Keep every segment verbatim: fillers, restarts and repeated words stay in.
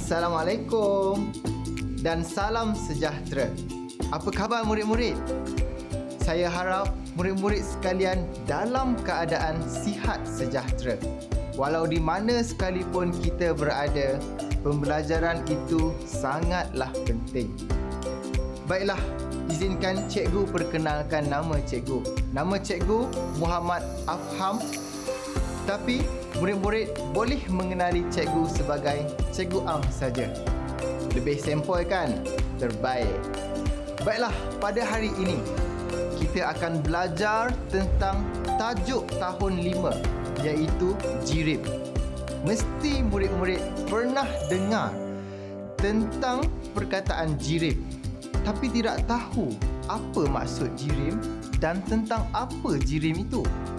Assalamualaikum dan salam sejahtera. Apa khabar murid-murid? Saya harap murid-murid sekalian dalam keadaan sihat sejahtera. Walau di mana sekalipun kita berada, pembelajaran itu sangatlah penting. Baiklah, izinkan cikgu perkenalkan nama cikgu. Nama cikgu Muhammad Afham. Tapi murid-murid boleh mengenali cikgu sebagai Cikgu Am saja. Lebih sempoi kan? Terbaik. Baiklah, pada hari ini kita akan belajar tentang tajuk tahun lima, iaitu jirim. Mesti murid-murid pernah dengar tentang perkataan jirim, tapi tidak tahu apa maksud jirim dan tentang apa jirim itu.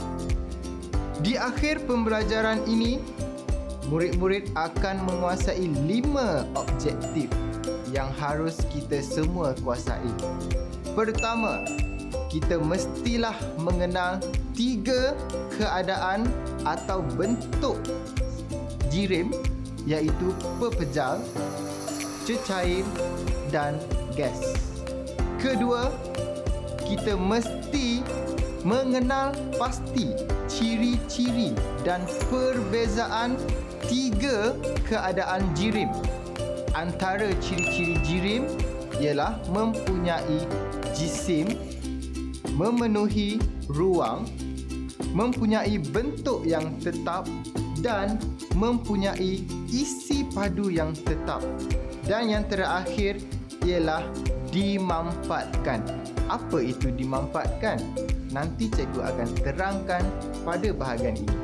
Di akhir pembelajaran ini, murid-murid akan menguasai lima objektif yang harus kita semua kuasai. Pertama, kita mestilah mengenal tiga keadaan atau bentuk jirim, iaitu pepejal, cecair dan gas. Kedua, kita mesti mengenal pasti ciri-ciri dan perbezaan tiga keadaan jirim. Antara ciri-ciri jirim ialah mempunyai jisim, memenuhi ruang, mempunyai bentuk yang tetap dan mempunyai isi padu yang tetap. Dan yang terakhir ialah dimanfaatkan. Apa itu dimanfaatkan? Nanti cikgu akan terangkan pada bahagian ini.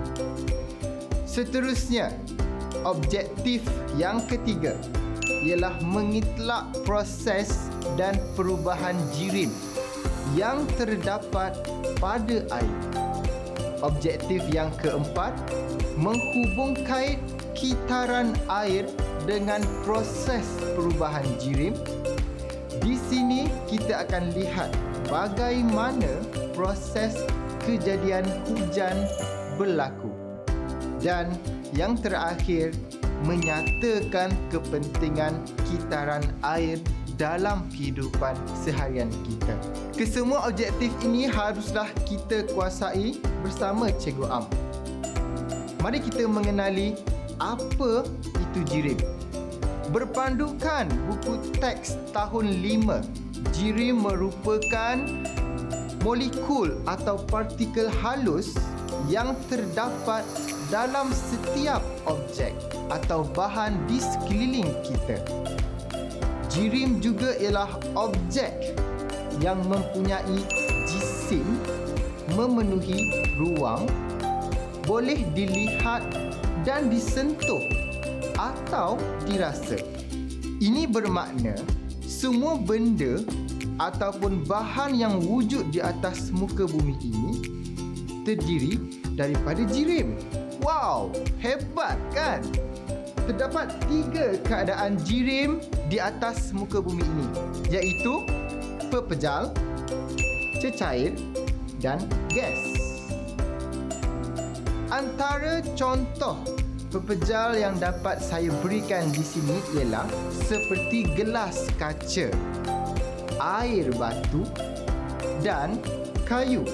Seterusnya, objektif yang ketiga ialah mengitlak proses dan perubahan jirim yang terdapat pada air. Objektif yang keempat, menghubungkait kitaran air dengan proses perubahan jirim. Di sini kita akan lihat bagaimana proses kejadian hujan berlaku. Dan yang terakhir, menyatakan kepentingan kitaran air dalam kehidupan seharian kita. Kesemua objektif ini haruslah kita kuasai bersama Cikgu Am. Mari kita mengenali apa itu jirim. Berpandukan buku teks tahun lima, jirim merupakan molekul atau partikel halus yang terdapat dalam setiap objek atau bahan di sekeliling kita. Jirim juga ialah objek yang mempunyai jisim, memenuhi ruang, boleh dilihat dan disentuh atau dirasa. Ini bermakna semua benda ataupun bahan yang wujud di atas muka bumi ini terdiri daripada jirim. Wow, hebat kan? Terdapat tiga keadaan jirim di atas muka bumi ini, iaitu pepejal, cecair dan gas. Antara contoh pepejal yang dapat saya berikan di sini ialah seperti gelas kaca, air batu dan kayu.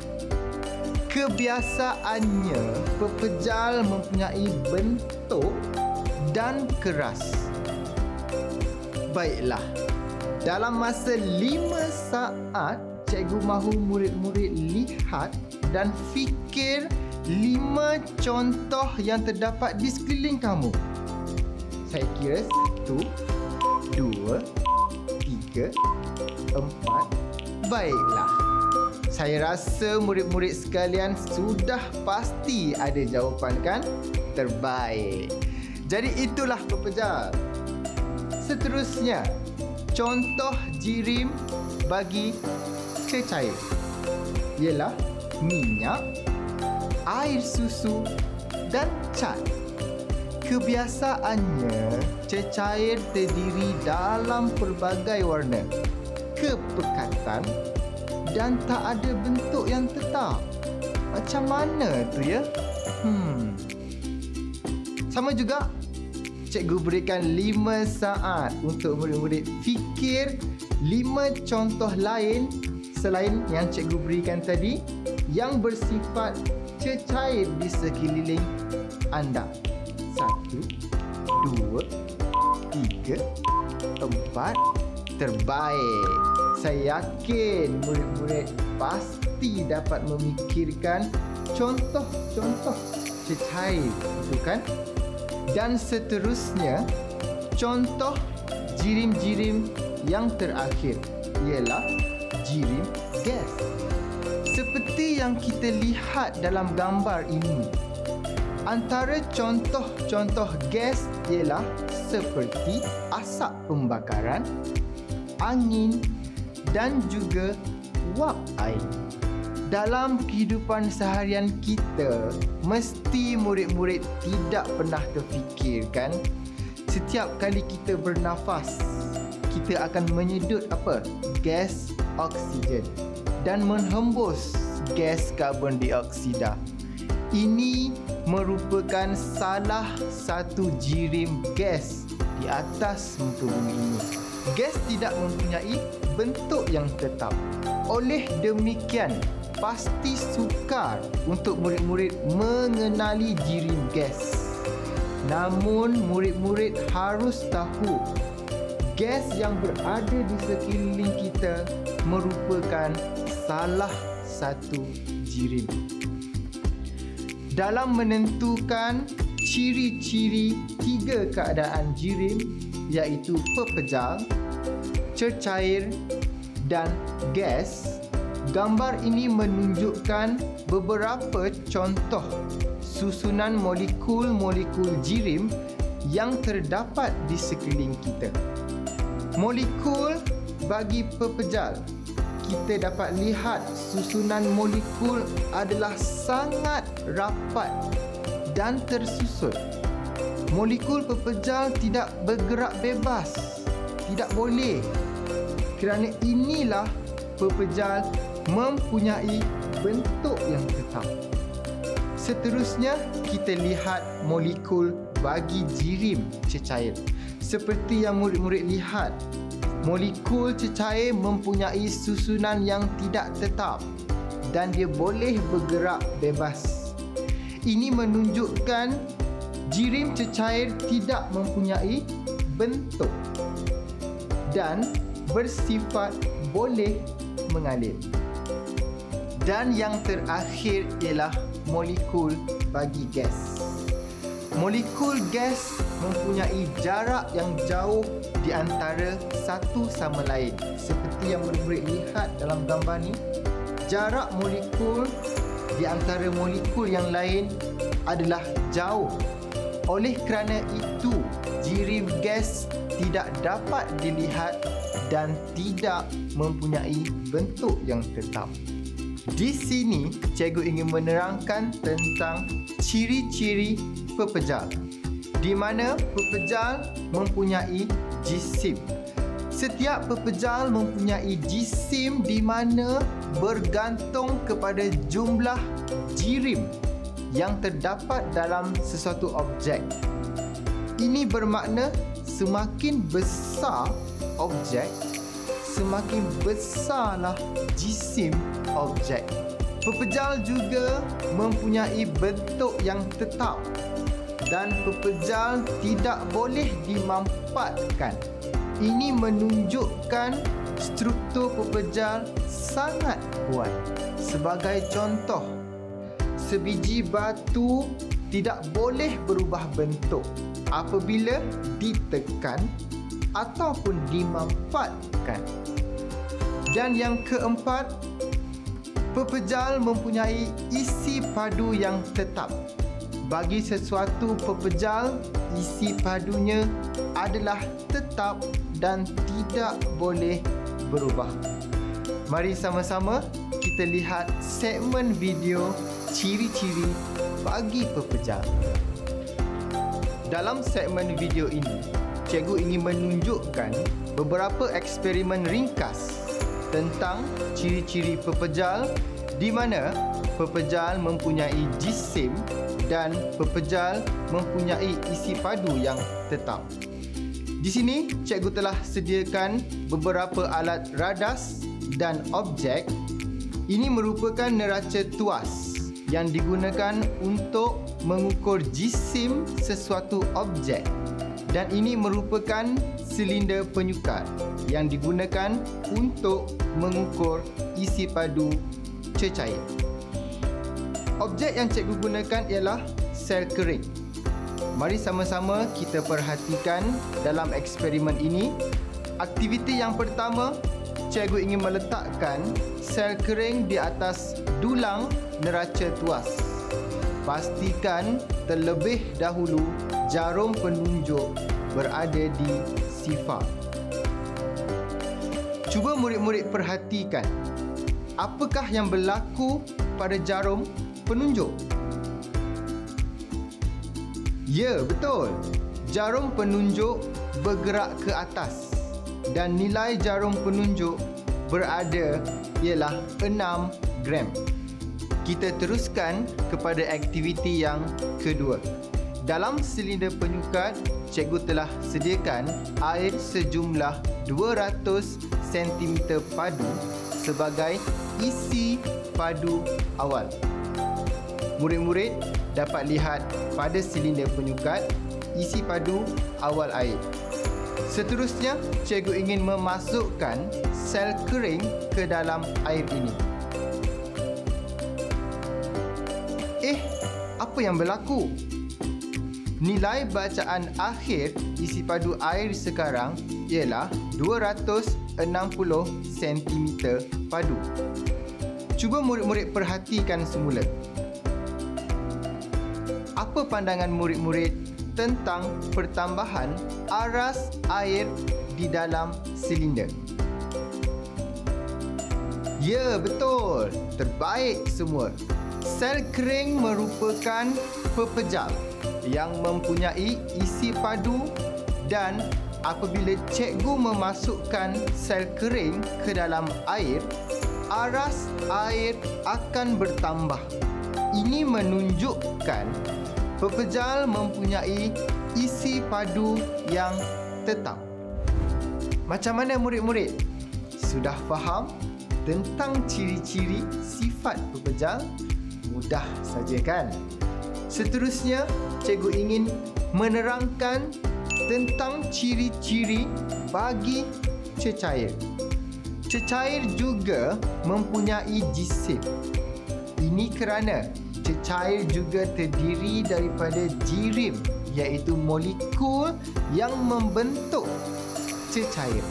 Kebiasaannya, pepejal mempunyai bentuk dan keras. Baiklah, dalam masa lima saat, cikgu mahu murid-murid lihat dan fikir lima contoh yang terdapat di sekeliling kamu. Saya kira satu, dua, tiga, empat. Baiklah. Saya rasa murid-murid sekalian sudah pasti ada jawapan kan? Terbaik. Jadi itulah pepejal. Seterusnya, contoh jirim bagi cecair ialah minyak, air susu dan cat. Kebiasaannya, cecair terdiri dalam pelbagai warna, kepekatan dan tak ada bentuk yang tetap. Macam mana tu ya? Hmm. Sama juga cikgu berikan lima saat untuk murid-murid fikir lima contoh lain selain yang cikgu berikan tadi yang bersifat cecair di sekeliling anda. Satu, dua, tiga, empat. Terbaik. Saya yakin murid-murid pasti dapat memikirkan contoh-contoh cecair, betul kan? Dan seterusnya, contoh jirim-jirim yang terakhir ialah jirim gas. Seperti yang kita lihat dalam gambar ini, antara contoh-contoh gas ialah seperti asap pembakaran, angin dan juga wap air. Dalam kehidupan seharian kita, mesti murid-murid tidak pernah terfikirkan setiap kali kita bernafas, kita akan menyedut apa? Gas oksigen dan menghembus gas karbon dioksida. Ini merupakan salah satu jirim gas di atas muka bumi ini. Gas tidak mempunyai bentuk yang tetap. Oleh demikian, pasti sukar untuk murid-murid mengenali jirim gas. Namun, murid-murid harus tahu gas yang berada di sekeliling kita merupakan salah satu jirim. Dalam menentukan ciri-ciri tiga keadaan jirim, iaitu pepejal, cecair dan gas, gambar ini menunjukkan beberapa contoh susunan molekul-molekul jirim yang terdapat di sekeliling kita. Molekul bagi pepejal, kita dapat lihat susunan molekul adalah sangat rapat dan tersusun. Molekul pepejal tidak bergerak bebas, tidak boleh. Kerana inilah pepejal mempunyai bentuk yang tetap. Seterusnya, kita lihat molekul bagi jirim cecair. Seperti yang murid-murid lihat, molekul cecair mempunyai susunan yang tidak tetap dan dia boleh bergerak bebas. Ini menunjukkan jirim cecair tidak mempunyai bentuk dan bersifat boleh mengalir. Dan yang terakhir ialah molekul bagi gas. Molekul gas mempunyai jarak yang jauh di antara satu sama lain. Seperti yang murid-murid lihat dalam gambar ni, jarak molekul di antara molekul yang lain adalah jauh. Oleh kerana itu, jirim gas tidak dapat dilihat dan tidak mempunyai bentuk yang tetap. Di sini, cikgu ingin menerangkan tentang ciri-ciri pepejal, di mana pepejal mempunyai jisim. Setiap pepejal mempunyai jisim di mana bergantung kepada jumlah jirim yang terdapat dalam sesuatu objek. Ini bermakna semakin besar objek, semakin besarlah jisim objek. Pepejal juga mempunyai bentuk yang tetap dan pepejal tidak boleh dimampatkan. Ini menunjukkan struktur pepejal sangat kuat. Sebagai contoh, sebiji batu tidak boleh berubah bentuk apabila ditekan ataupun dimampatkan. Dan yang keempat, pepejal mempunyai isi padu yang tetap. Bagi sesuatu pepejal, isi padunya adalah tetap dan tidak boleh berubah. Mari sama-sama kita lihat segmen video ciri-ciri bagi pepejal. Dalam segmen video ini, cikgu ingin menunjukkan beberapa eksperimen ringkas tentang ciri-ciri pepejal di mana pepejal mempunyai jisim dan pepejal mempunyai isi padu yang tetap. Di sini, cikgu telah sediakan beberapa alat radas dan objek. Ini merupakan neraca tuas yang digunakan untuk mengukur jisim sesuatu objek, dan ini merupakan silinder penyukat yang digunakan untuk mengukur isi padu cecair. Objek yang cikgu gunakan ialah sel kering. Mari sama-sama kita perhatikan dalam eksperimen ini. Aktiviti yang pertama, cikgu ingin meletakkan sel kering di atas dulang neraca tuas. Pastikan terlebih dahulu jarum penunjuk berada di sifar. Cuba murid-murid perhatikan, apakah yang berlaku pada jarum penunjuk? Ya, betul. Jarum penunjuk bergerak ke atas dan nilai jarum penunjuk berada ialah enam gram. Kita teruskan kepada aktiviti yang kedua. Dalam silinder penyukat, cikgu telah sediakan air sejumlah dua ratus sentimeter padu sebagai isi padu awal. Murid-murid dapat lihat pada silinder penyukat isi padu awal air. Seterusnya, cikgu ingin memasukkan sel kering ke dalam air ini. Eh, apa yang berlaku? Nilai bacaan akhir isi padu air sekarang ialah dua ratus enam puluh sentimeter padu. Cuba murid-murid perhatikan semula. Apa pandangan murid-murid tentang pertambahan aras air di dalam silinder? Ya, betul. Terbaik semua. Sel kering merupakan pepejal yang mempunyai isi padu, dan apabila cikgu memasukkan sel kering ke dalam air, aras air akan bertambah. Ini menunjukkan pepejal mempunyai isi padu yang tetap. Macam mana murid-murid? Sudah faham tentang ciri-ciri sifat pepejal? Mudah saja kan? Seterusnya, cikgu ingin menerangkan tentang ciri-ciri bagi cecair. Cecair juga mempunyai jisim. Ini kerana cecair juga terdiri daripada jirim, iaitu molekul yang membentuk cecair.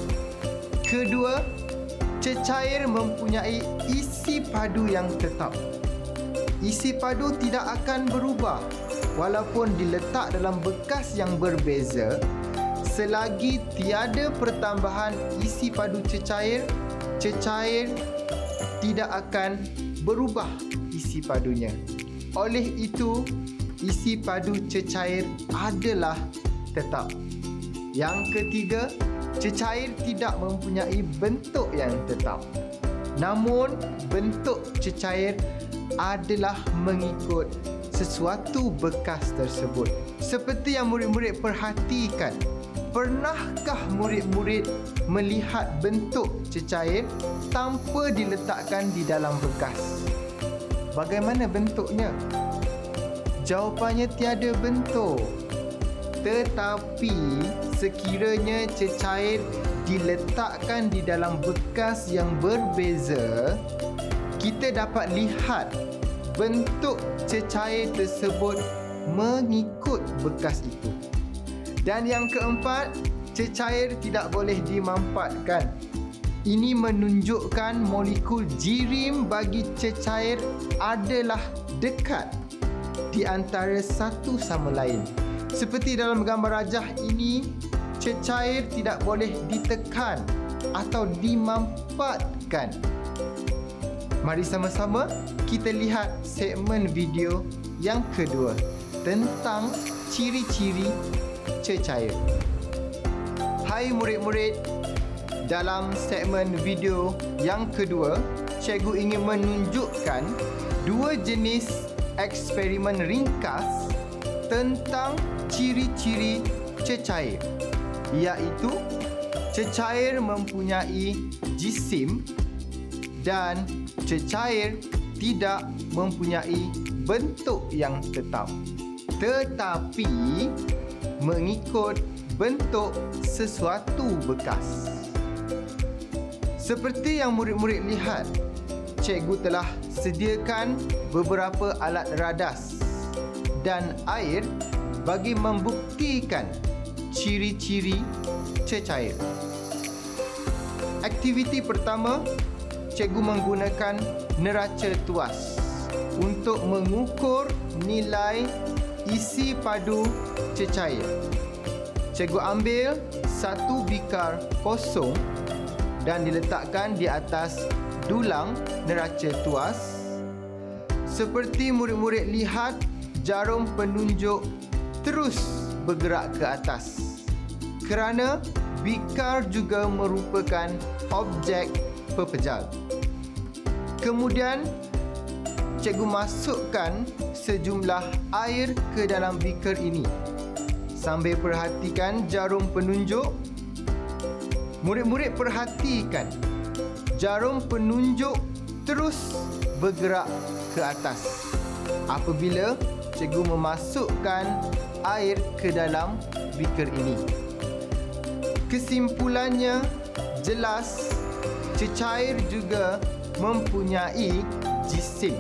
Kedua, cecair mempunyai isi padu yang tetap. Isi padu tidak akan berubah walaupun diletak dalam bekas yang berbeza. Selagi tiada pertambahan isi padu cecair, cecair tidak akan berubah isi padunya. Oleh itu, isi padu cecair adalah tetap. Yang ketiga, cecair tidak mempunyai bentuk yang tetap. Namun, bentuk cecair adalah mengikut sesuatu bekas tersebut. Seperti yang murid-murid perhatikan, pernahkah murid-murid melihat bentuk cecair tanpa diletakkan di dalam bekas? Bagaimana bentuknya? Jawapannya tiada bentuk. Tetapi sekiranya cecair diletakkan di dalam bekas yang berbeza, kita dapat lihat bentuk cecair tersebut mengikut bekas itu. Dan yang keempat, cecair tidak boleh dimampatkan. Ini menunjukkan molekul jirim bagi cecair adalah dekat di antara satu sama lain. Seperti dalam gambar rajah ini, cecair tidak boleh ditekan atau dimampatkan. Mari sama-sama kita lihat segmen video yang kedua tentang ciri-ciri cecair. Hai murid-murid, dalam segmen video yang kedua, cikgu ingin menunjukkan dua jenis eksperimen ringkas tentang ciri-ciri cecair, iaitu cecair mempunyai jisim dan cecair tidak mempunyai bentuk yang tetap, tetapi mengikut bentuk sesuatu bekas. Seperti yang murid-murid lihat, cikgu telah sediakan beberapa alat radas dan air bagi membuktikan ciri-ciri cecair. Aktiviti pertama, cikgu menggunakan neraca tuas untuk mengukur nilai isi padu cecair. Cikgu ambil satu bikar kosong dan diletakkan di atas dulang neraca tuas. Seperti murid-murid lihat, jarum penunjuk terus bergerak ke atas kerana bikar juga merupakan objek pepejal. Kemudian, cikgu masukkan sejumlah air ke dalam bikar ini. Sambil perhatikan jarum penunjuk, murid-murid perhatikan jarum penunjuk terus bergerak ke atas apabila cikgu memasukkan air ke dalam bikar ini. Kesimpulannya jelas, cecair juga mempunyai jisim.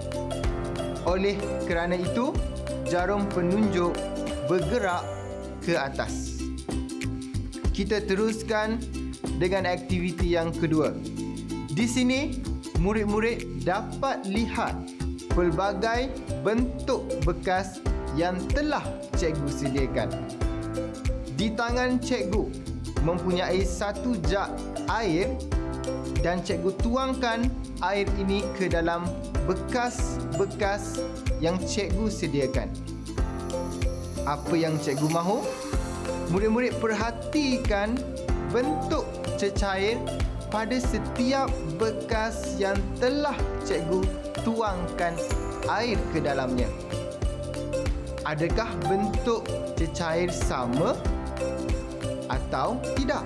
Oleh kerana itu, jarum penunjuk bergerak ke atas. Kita teruskan dengan aktiviti yang kedua. Di sini, murid-murid dapat lihat pelbagai bentuk bekas yang telah cikgu sediakan. Di tangan cikgu mempunyai satu jak air dan cikgu tuangkan air ini ke dalam bekas-bekas yang cikgu sediakan. Apa yang cikgu mahu? Murid-murid perhatikan bentuk cecair pada setiap bekas yang telah cikgu tuangkan air ke dalamnya. Adakah bentuk cecair sama atau tidak?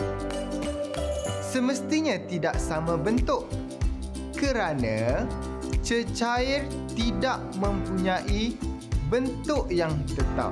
Semestinya tidak sama bentuk kerana cecair tidak mempunyai bentuk yang tetap,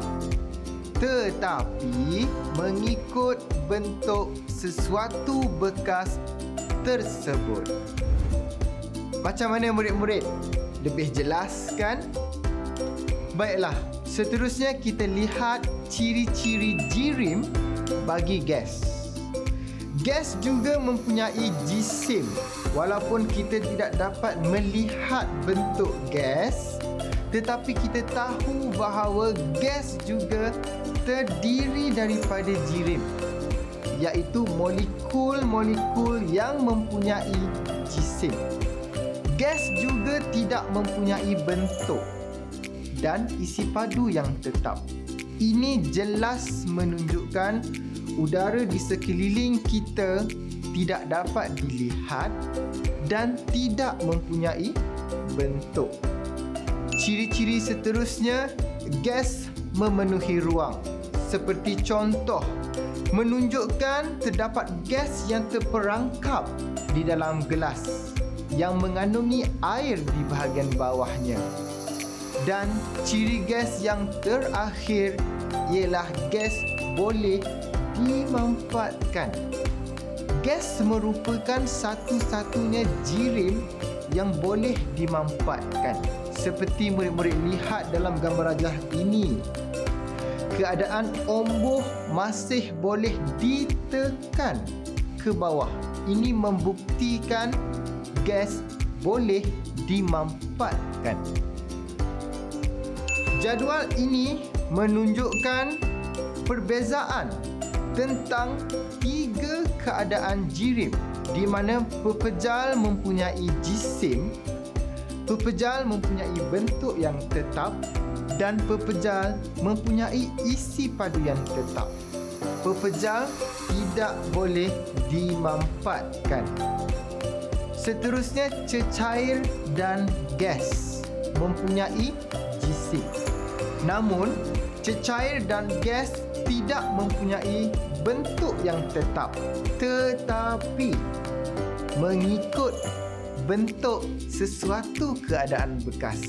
tetapi mengikut bentuk sesuatu bekas tersebut. Macam mana murid-murid? Lebih jelas kan? Baiklah, seterusnya kita lihat ciri-ciri jirim bagi gas. Gas juga mempunyai jisim. Walaupun kita tidak dapat melihat bentuk gas, tetapi kita tahu bahawa gas juga terdiri daripada jirim, iaitu molekul-molekul yang mempunyai jisim. Gas juga tidak mempunyai bentuk dan isi padu yang tetap. Ini jelas menunjukkan udara di sekeliling kita tidak dapat dilihat dan tidak mempunyai bentuk. Ciri-ciri seterusnya, gas memenuhi ruang. Seperti contoh, menunjukkan terdapat gas yang terperangkap di dalam gelas yang mengandungi air di bahagian bawahnya. Dan ciri gas yang terakhir ialah gas boleh dimanfaatkan. Gas merupakan satu-satunya jirim yang boleh dimanfaatkan. Seperti murid-murid lihat dalam gambar rajah ini, keadaan omboh masih boleh ditekan ke bawah. Ini membuktikan gas boleh dimanfaatkan. Jadual ini menunjukkan perbezaan tentang tiga keadaan jirim di mana pepejal mempunyai jisim, pepejal mempunyai bentuk yang tetap dan pepejal mempunyai isi padu yang tetap. Pepejal tidak boleh dimanfaatkan. Seterusnya, cecair dan gas mempunyai G C. Namun, cecair dan gas tidak mempunyai bentuk yang tetap, tetapi mengikut bentuk sesuatu keadaan bekas.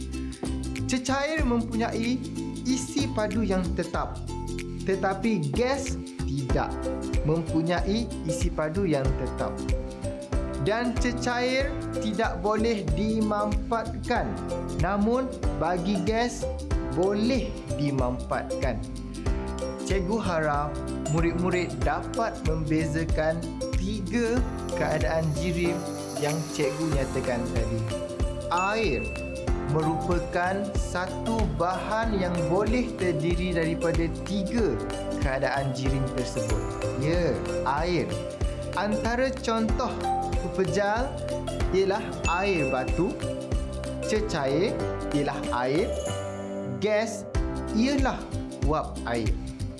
Cecair mempunyai isi padu yang tetap, tetapi gas tidak mempunyai isi padu yang tetap. Dan cecair tidak boleh dimanfaatkan, namun bagi gas boleh dimanfaatkan. Cikgu harap murid-murid dapat membezakan tiga keadaan jirim yang cikgu nyatakan tadi. Air merupakan satu bahan yang boleh terdiri daripada tiga keadaan jirim tersebut. Ya, air. Antara contoh pepejal ialah air batu, cecair ialah air, gas ialah wap air.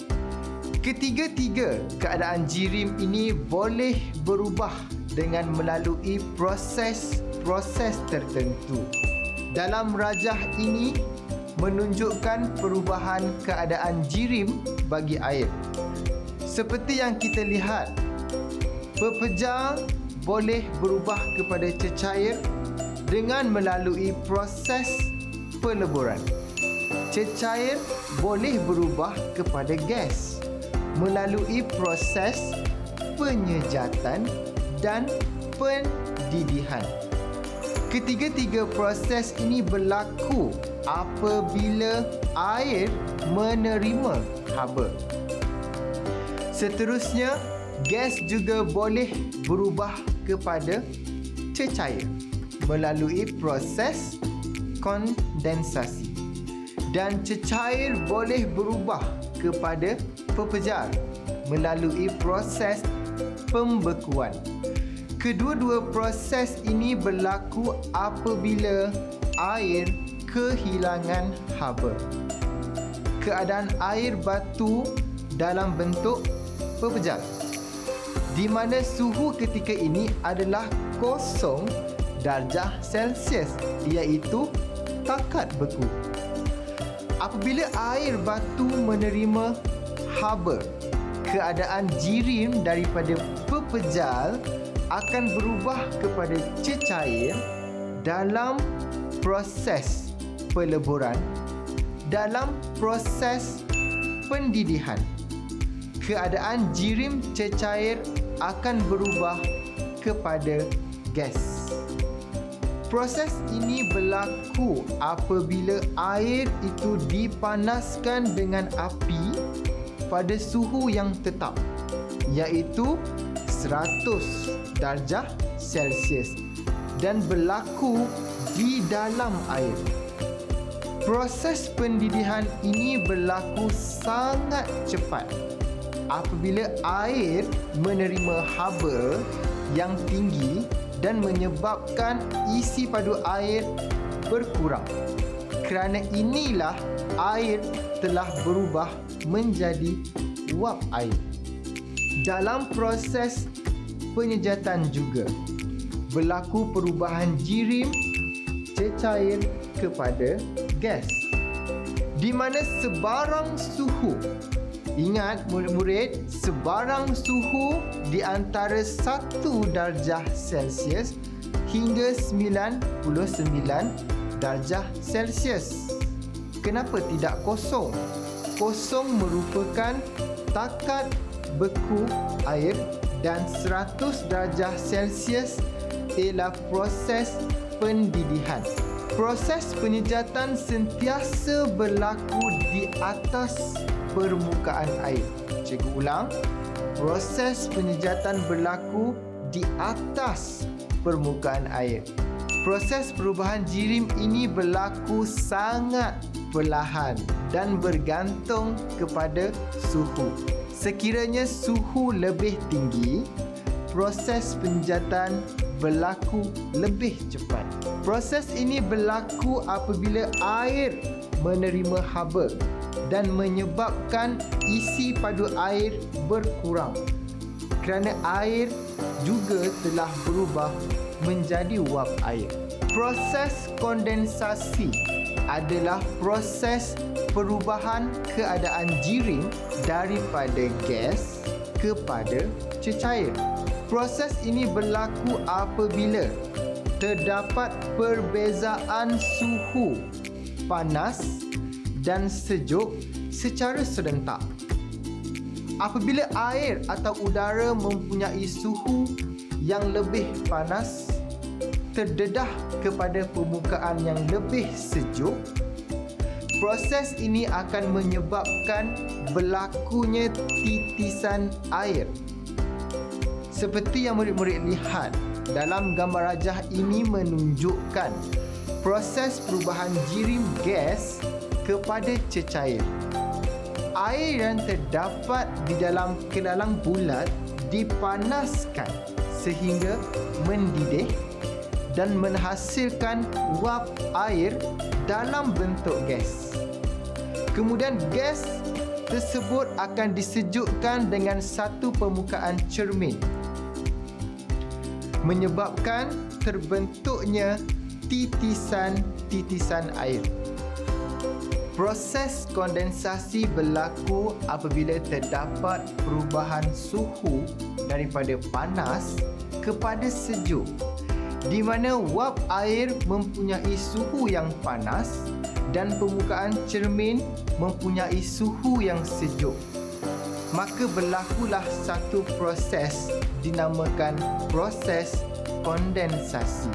Ketiga-tiga keadaan jirim ini boleh berubah dengan melalui proses-proses tertentu. Dalam rajah ini menunjukkan perubahan keadaan jirim bagi air. Seperti yang kita lihat, pepejal boleh berubah kepada cecair dengan melalui proses peleburan. Cecair boleh berubah kepada gas melalui proses penyejatan dan pendidihan. Ketiga-tiga proses ini berlaku apabila air menerima haba. Seterusnya, gas juga boleh berubah kepada cecair melalui proses kondensasi. Dan cecair boleh berubah kepada pepejal melalui proses pembekuan. Kedua-dua proses ini berlaku apabila air kehilangan haba. Keadaan air batu dalam bentuk pepejal, di mana suhu ketika ini adalah kosong darjah Celsius, iaitu takat beku. Apabila air batu menerima haba, keadaan jirim daripada pepejal akan berubah kepada cecair dalam proses peleburan, dalam proses pendidihan. Keadaan jirim cecair akan berubah kepada gas. Proses ini berlaku apabila air itu dipanaskan dengan api pada suhu yang tetap, iaitu seratus darjah Celsius, dan berlaku di dalam air. Proses pendidihan ini berlaku sangat cepat apabila air menerima haba yang tinggi dan menyebabkan isi padu air berkurang. Kerana inilah air telah berubah menjadi wap air. Dalam proses penyejatan juga berlaku perubahan jirim cecair kepada gas, di mana sebarang suhu, ingat murid-murid, sebarang suhu di antara satu darjah Celsius hingga sembilan puluh sembilan darjah Celsius. Kenapa tidak kosong? Kosong merupakan takat beku air, dan seratus darjah Celsius ialah proses pendidihan. Proses penyejatan sentiasa berlaku di atas permukaan air. Cikgu ulang, proses penyejatan berlaku di atas permukaan air. Proses perubahan jirim ini berlaku sangat perlahan dan bergantung kepada suhu. Sekiranya suhu lebih tinggi, proses penyejatan berlaku lebih cepat. Proses ini berlaku apabila air menerima haba dan menyebabkan isi padu air berkurang. Kerana air juga telah berubah menjadi wap air. Proses kondensasi adalah proses perubahan keadaan jirim daripada gas kepada cecair. Proses ini berlaku apabila terdapat perbezaan suhu panas dan sejuk secara serentak. Apabila air atau udara mempunyai suhu yang lebih panas terdedah kepada permukaan yang lebih sejuk, proses ini akan menyebabkan berlakunya titisan air. Seperti yang murid-murid lihat dalam gambar rajah ini menunjukkan proses perubahan jirim gas kepada cecair. Air yang terdapat di dalam kelalang bulat dipanaskan sehingga mendidih dan menghasilkan wap air dalam bentuk gas. Kemudian gas tersebut akan disejukkan dengan satu permukaan cermin, menyebabkan terbentuknya titisan-titisan air. Proses kondensasi berlaku apabila terdapat perubahan suhu daripada panas kepada sejuk, di mana wap air mempunyai suhu yang panas dan permukaan cermin mempunyai suhu yang sejuk. Maka berlakulah satu proses dinamakan proses kondensasi.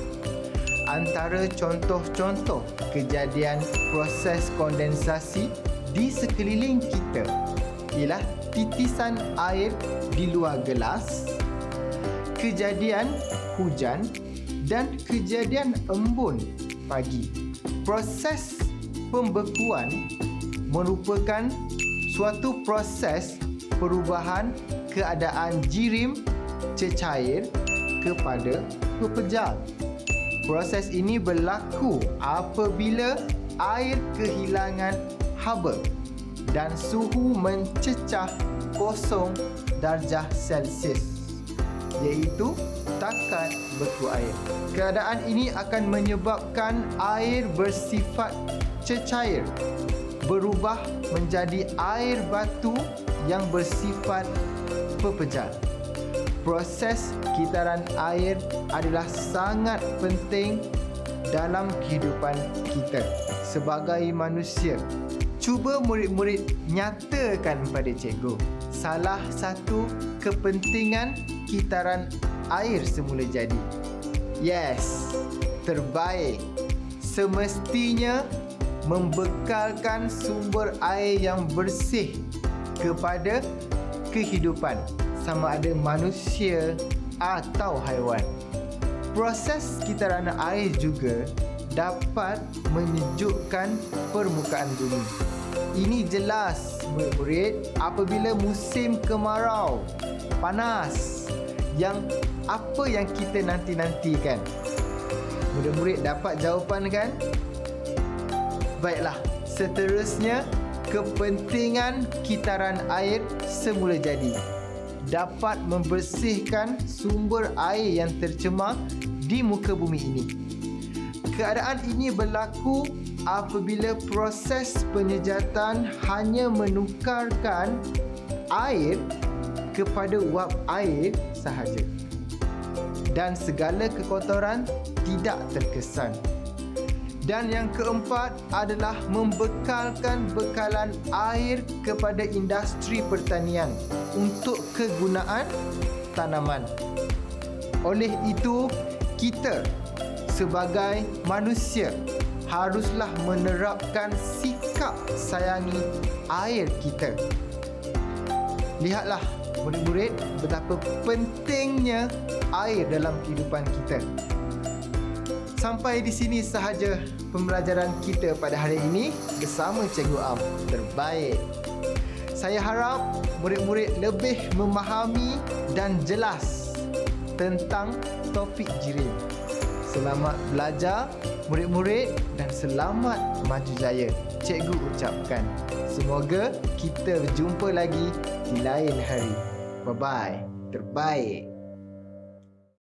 Antara contoh-contoh kejadian proses kondensasi di sekeliling kita ialah titisan air di luar gelas, kejadian hujan dan kejadian embun pagi. Proses pembekuan merupakan suatu proses perubahan keadaan jirim cecair kepada pepejal. Proses ini berlaku apabila air kehilangan haba dan suhu mencecah kosong darjah Celsius, iaitu takat beku air. Keadaan ini akan menyebabkan air bersifat cecair berubah menjadi air batu yang bersifat pepejal. Proses kitaran air adalah sangat penting dalam kehidupan kita sebagai manusia. Cuba murid-murid nyatakan pada cikgu salah satu kepentingan kitaran air semula jadi. Yes, terbaik. Semestinya membekalkan sumber air yang bersih kepada kehidupan, sama ada manusia atau haiwan. Proses kitaran air juga dapat menyejukkan permukaan bumi. Ini jelas murid-murid apabila musim kemarau, panas, yang apa yang kita nanti-nantikan. Murid-murid dapat jawapan kan? Baiklah, seterusnya kepentingan kitaran air semula jadi dapat membersihkan sumber air yang tercemar di muka bumi ini. Keadaan ini berlaku apabila proses penyejatan hanya menukarkan air kepada wap air sahaja dan segala kekotoran tidak terkesan. Dan yang keempat adalah membekalkan bekalan air kepada industri pertanian untuk kegunaan tanaman. Oleh itu, kita sebagai manusia haruslah menerapkan sikap sayangi air kita. Lihatlah murid-murid betapa pentingnya air dalam kehidupan kita. Sampai di sini sahaja pembelajaran kita pada hari ini bersama Cikgu Am. Terbaik. Saya harap murid-murid lebih memahami dan jelas tentang topik jirim. Selamat belajar murid-murid dan selamat maju jaya. Cikgu ucapkan. Semoga kita berjumpa lagi di lain hari. Bye-bye. Terbaik.